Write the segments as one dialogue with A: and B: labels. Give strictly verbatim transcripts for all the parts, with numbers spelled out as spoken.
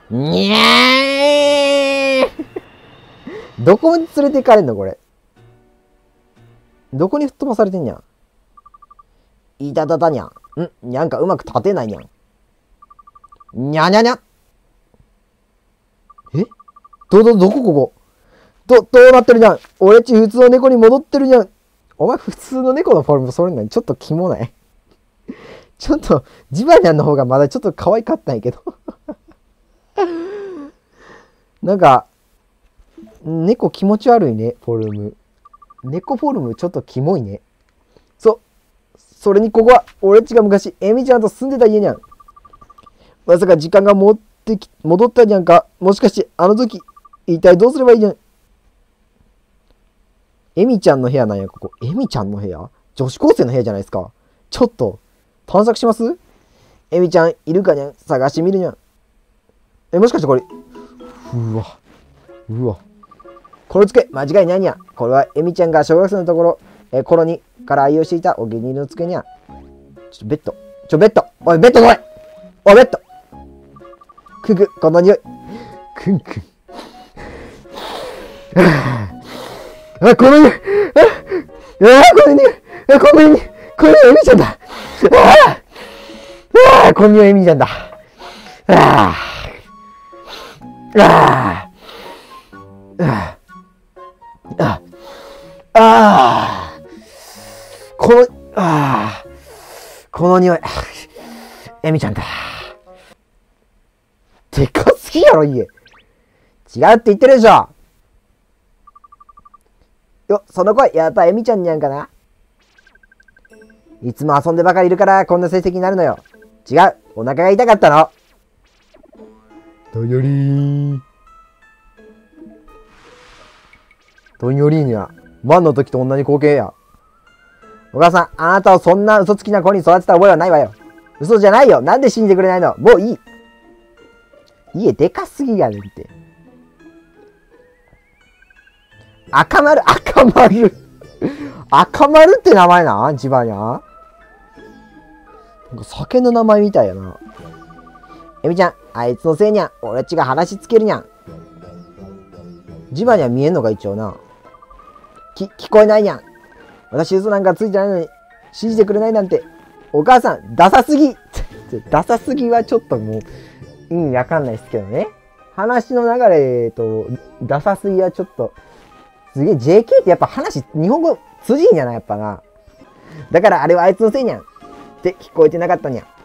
A: にゃーどこに連れて行かれんのこれ。どこに吹っ飛ばされてんにゃん。いたたたにゃん。んなんかうまく立てないにゃん。にゃにゃにゃ。えど、ど、どこここど、どうなってるにゃん。俺っち普通の猫に戻ってるにゃん。お前普通の猫のフォルムそれなにちょっとキモない？ちょっと、ジバニャンの方がまだちょっと可愛かったんやけど。なんか、猫気持ち悪いね、フォルム。猫フォルムちょっとキモいね。そ、それにここは、俺っちが昔、エミちゃんと住んでた家にゃん。まさか時間が戻ってき、戻ったにゃんか。もしかして、あの時、一体どうすればいいにゃん。エミちゃんの部屋なんや、ここ。エミちゃんの部屋？女子高生の部屋じゃないですか。ちょっと、探索します？エミちゃん、いるかにゃん？探してみるにゃん。え、もしかしてこれ、うわ、うわ。これつけ、間違いないにゃん。これはエミちゃんが小学生のところ、え、頃にから愛用していたお気に入りのつけにゃん。ちょっとベッド。ちょ、ベッド。おい、ベッド来い。おい、ベッド。くく、この匂い。くんくん。あ、この匂い。あ、この匂い。あ、この匂い。この匂いエミちゃんだ。ああ、この匂いエミちゃんだ。ああ。ああ。ああ。ああ。この、ああ。この匂い。エミちゃんだ。でかすぎやろ、家。違うって言ってるでしょ。よ、その声、やっぱエミちゃんにゃんかな。いつも遊んでばかりいるからこんな成績になるのよ。違う、お腹が痛かったの。どんよりー。どんよりーには、ワンの時と同じ光景や。お母さん、あなたをそんな嘘つきな子に育てた覚えはないわよ。嘘じゃないよ。なんで信じてくれないの？もういい。家でかすぎやねんって。赤丸、赤丸。赤丸って名前なジバニャン。なんか酒の名前みたいやな。エミちゃん、あいつのせいにゃん。俺っちが話つけるにゃん。ジバニャン見えんのか一応な。き、聞こえないにゃん。私嘘なんかついてないのに信じてくれないなんて。お母さん、ダサすぎ。ダサすぎはちょっともう意味わかんないですけどね。話の流れとダサすぎはちょっと。すげえ ジェーケー ってやっぱ話、日本語通じんやな、やっぱな。だからあれはあいつのせいにゃん。って聞こえてなかったにゃん。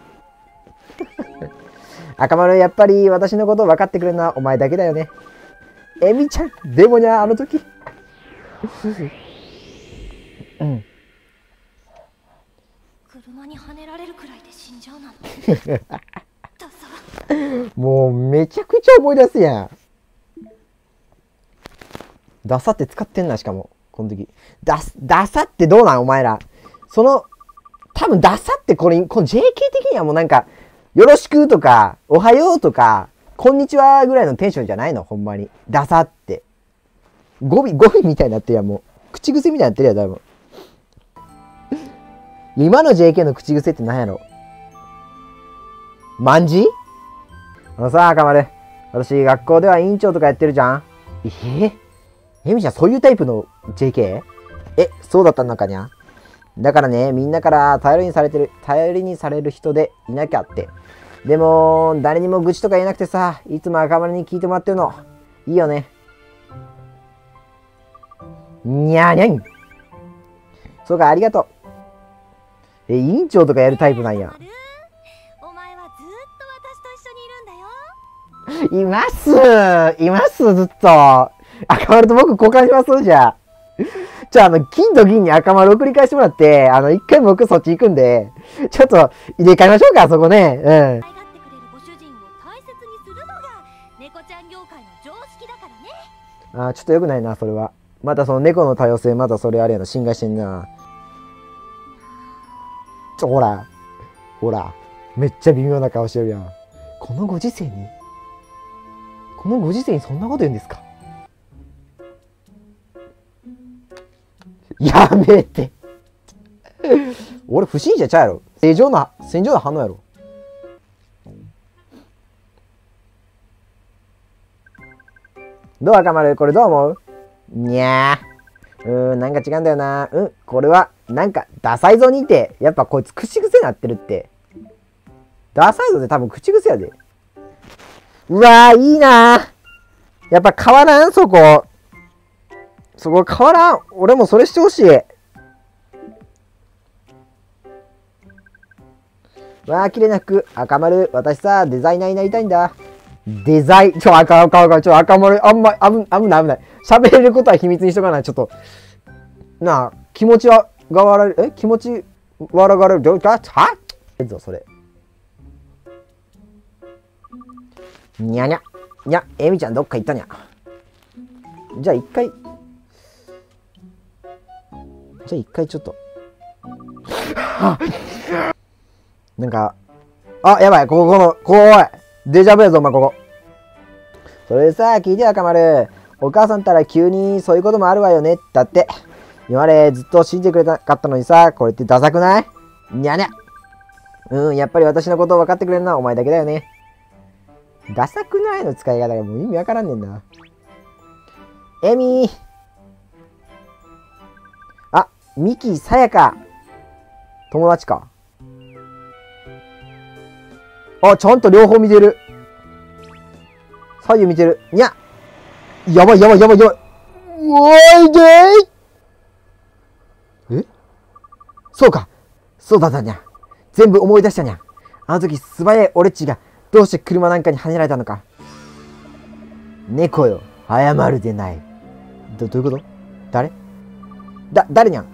A: 赤丸、やっぱり私のこと分かってくれるのはお前だけだよね。エミちゃん、でもにゃ、あの時。うん。
B: 車にはねられるくらいで死んじゃうなんて。ダサ。
A: もうめちゃくちゃ思い出すやん。ダサって使ってんな、しかも。この時。ダス、ダサってどうなんお前ら。その、多分ダサってこれ、この ジェーケー 的にはもうなんか、よろしくとか、おはようとか、こんにちはぐらいのテンションじゃないのほんまに。ダサって。語尾、語尾みたいになってるやん、もう。口癖みたいになってるやん、多分。今の ジェーケー の口癖って何やろ？まんじ？あのさ、赤丸。私、学校では委員長とかやってるじゃん。えー、エミちゃん、そういうタイプの ジェーケー？ え、そうだったのかにゃ。だからね、みんなから頼りにされてる、頼りにされる人でいなきゃって。でも、誰にも愚痴とか言えなくてさ、いつも赤丸に聞いてもらってるの。いいよね。にゃーにゃん。そうか、ありがとう。え、委員長とかやるタイプなんや。
B: お前はずっと私と一緒にいるんだよ。
A: いますいますずっと。赤丸と僕交換しますじゃあ。じゃあ、あの、金と銀に赤丸送り返してもらって、あの、一回僕そっち行くんで、ちょっと入れ替えましょうか、そこね。うん。
B: 愛がってくれるご主人を大切にするのが猫ちゃん業界の常識だからね。
A: あー、ちょっと良くないな、それは。またその猫の多様性、またそれあれやな、侵害してんな。ちょ、ほら。ほら。めっちゃ微妙な顔してるやん。このご時世にこのご時世にそんなこと言うんですか？やめて。俺不審者ちゃうやろ。正常な、正常な反応やろ。 どう赤丸、これどう思う？にゃー。うーん、なんか違うんだよな。うん、これは、なんか、ダサいぞにて。やっぱこいつ口癖になってるって。ダサいぞって多分口癖やで。うわー、いいなー。やっぱ変わらん、そこ。そこ変わらん。俺もそれしてほしい。わー、綺麗な服。赤丸、私さ、デザイナーになりたいんだ。デザイン、ちょ、赤、赤、赤、ちょ、赤丸、あんま、危ない、危ない、危ない。喋れることは秘密にしとかない。ちょっと、なあ、気持ちは、がわられる、え気持ち、笑がれる、どうか、はえっぞ、それ。にゃにゃ。にゃ、エミちゃんどっか行ったにゃ。じゃあ一回、じゃあ一回ちょっと。なんか、あ、やばい、ここ、この、ここ、おい。デジャブやぞ、お前、ここ。それでさ、聞いてよ、赤丸。お母さんったら急にそういうこともあるわよね。だって。今までずっと信じてくれなかったのにさ、これってダサくない？にゃにゃ。うん、やっぱり私のことを分かってくれるのはお前だけだよね。ダサくないの使い方がもう意味わからんねんな。エミー。あ、ミキ、さやか。友達か。あ、ちゃんと両方見てる。左右見てる。にゃ。やばいやばいやばいやばい。おいでー。え？そうか。そうだったにゃ。全部思い出したにゃ。あの時素早い俺っちがどうして車なんかに跳ねられたのか。猫よ。謝るでない。ど、どういうこと？誰？だ、誰にゃん？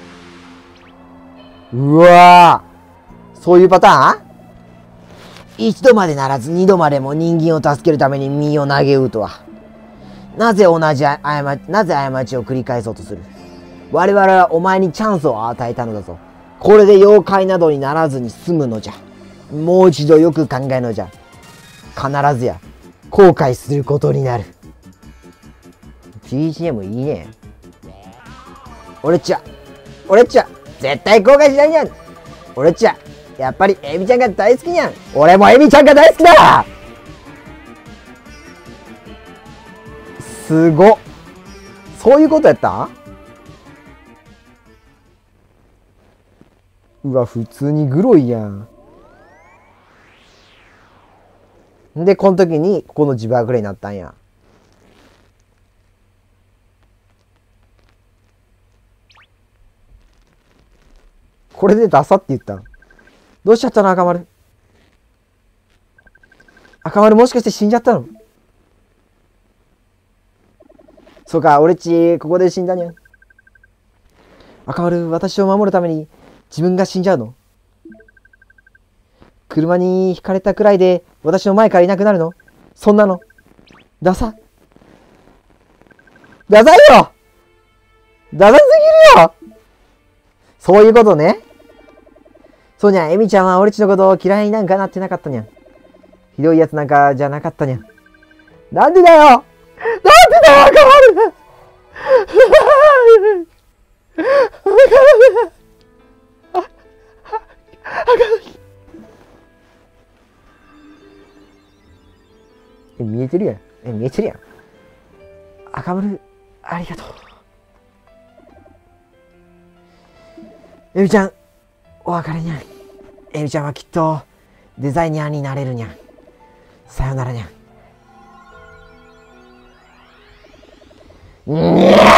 A: うわぁ。そういうパターン？一度までならず二度までも人間を助けるために身を投げうとは。なぜ同じ過ち、なぜ過ちを繰り返そうとする？我々はお前にチャンスを与えたのだぞ。これで妖怪などにならずに済むのじゃ。もう一度よく考えのじゃ。必ずや後悔することになる。ビージーエム いいね。俺っちは、俺っちは絶対後悔しないにゃん。俺っちはやっぱりエビちゃんが大好きにゃん。俺もエビちゃんが大好きだ。すごっ。そういうことやった？うわ、普通にグロいやん。で、この時にここの自爆霊になったんや。これでダサって言ったん？どうしちゃったの赤丸。赤丸もしかして死んじゃったの？そうか、俺っちここで死んだにゃん。赤丸、私を守るために自分が死んじゃうの？車にひかれたくらいで私の前からいなくなるの？そんなのダサダサいよ。ダサすぎるよ。そういうことね。そうにゃん、エミちゃんは俺っちのことを嫌いになんかなってなかったにゃん。ひどいやつなんかじゃなかったにゃん。なんでだよ。なんでだよ、赤丸。え、見えてるやん。え、見えてるやん。赤丸、ありがとう。エミちゃん、お別れにゃん。エミちゃんはきっとデザイナーになれるにゃん。さよならにゃん。にゃー。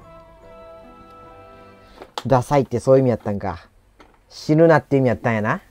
A: ダサいってそういう意味やったんか。死ぬなって意味やったんやな。